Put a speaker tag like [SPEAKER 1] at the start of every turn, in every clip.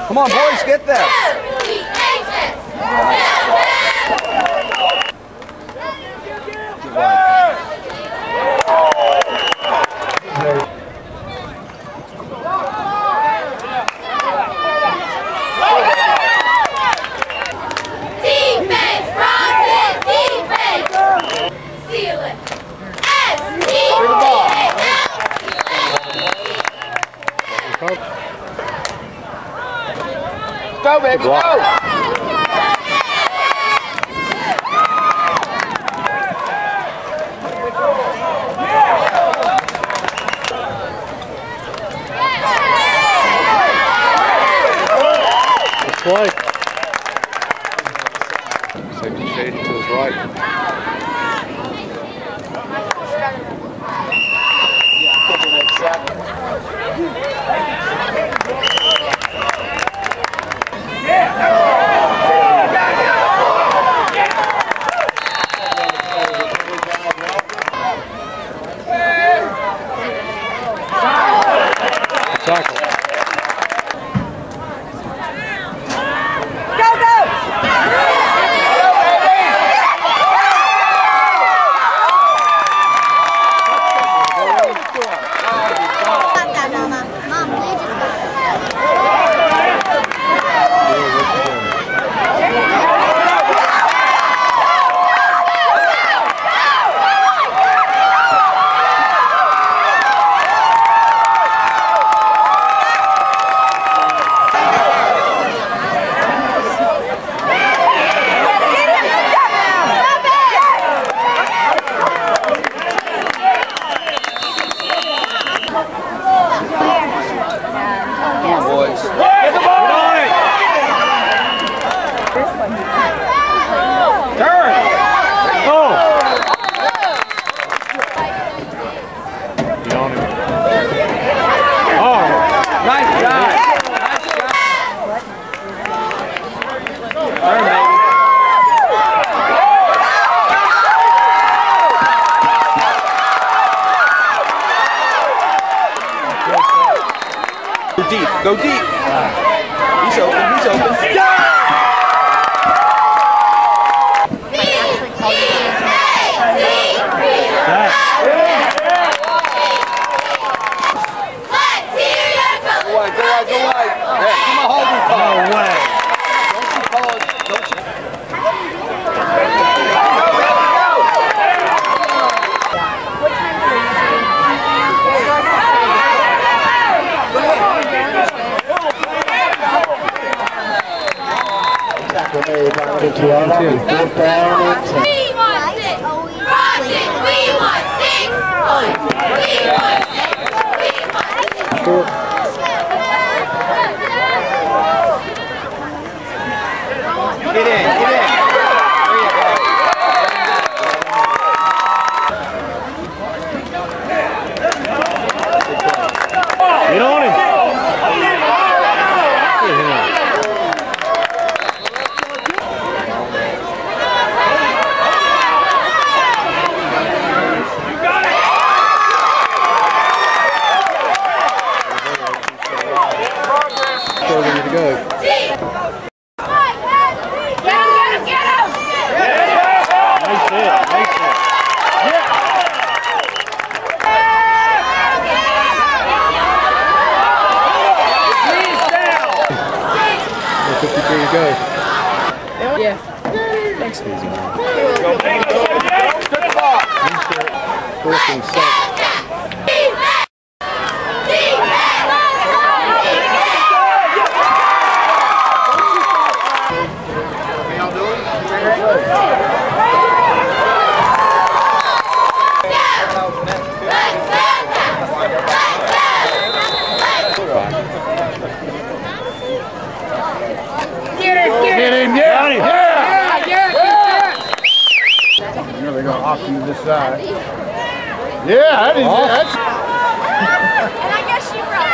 [SPEAKER 1] Come on, boys, get there. Go, baby, go!
[SPEAKER 2] It's like
[SPEAKER 1] safety shade to his right. Deep. Go deep. He's open. He's open. Yeah! Go wide. Hey, come on, holding call. No way. Don't you call it. Don't you. Get in. There you go.
[SPEAKER 2] Get on him. Ready to go. There you go.
[SPEAKER 3] Yeah.
[SPEAKER 2] Thanks, easy man.
[SPEAKER 1] Fourth and 7.
[SPEAKER 2] Get him, yeah!
[SPEAKER 1] You know they're going to opt you to this side.
[SPEAKER 2] Yeah, that is
[SPEAKER 4] And I guess she brought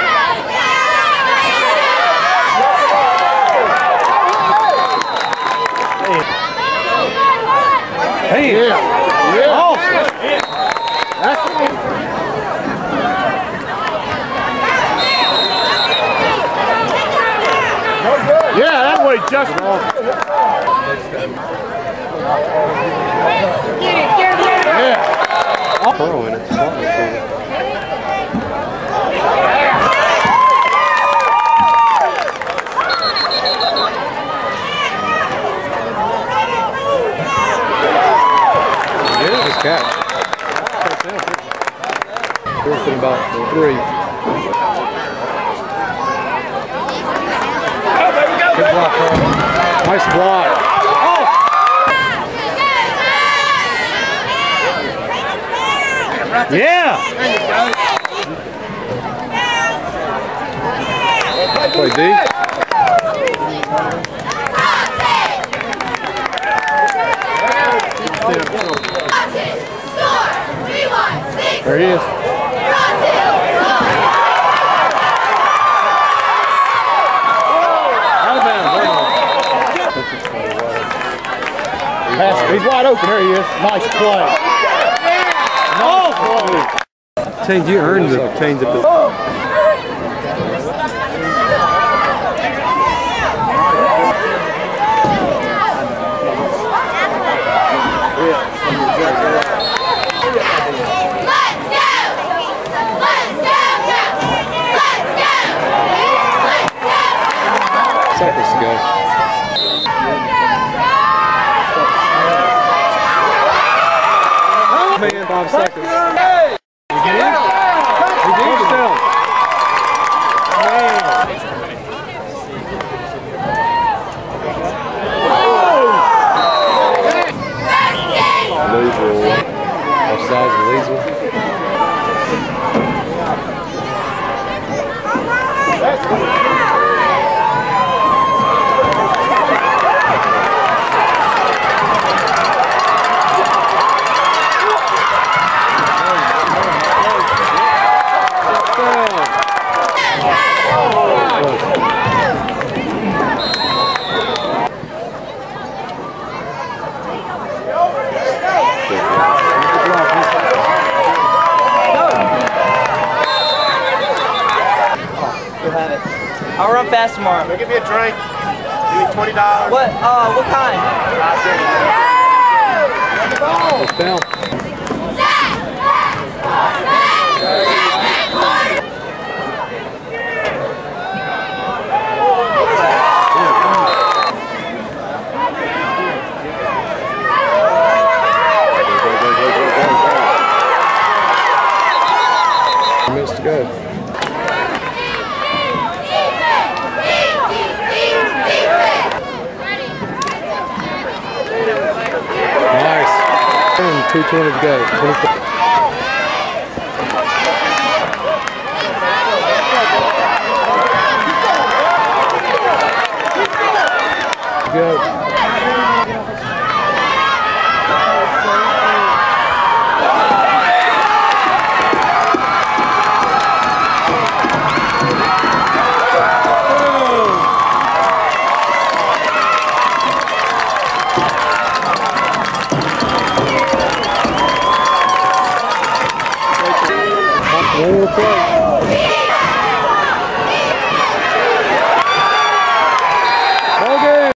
[SPEAKER 2] Hey, yeah. Awesome. That's
[SPEAKER 1] Go
[SPEAKER 2] play, Justin. Yeah.
[SPEAKER 1] Pearl in it. Good catch. Fourth and about 3. Good block, Carl. Nice block.
[SPEAKER 2] Yeah.
[SPEAKER 1] Play D. There he is.
[SPEAKER 2] He's wide open. There he is. Nice play. Nice play.
[SPEAKER 1] Change, you earned the change at the. Seconds to go. Man, 5 seconds. You get in? You get yourself. Leesville. Offsides of Leesville.
[SPEAKER 5] I'll run fast tomorrow.
[SPEAKER 2] Give me a drink. Give me $20.
[SPEAKER 5] What kind?
[SPEAKER 1] Let's down. Minutes to go. Nice. 2:20 to go. 24. Go. One more play.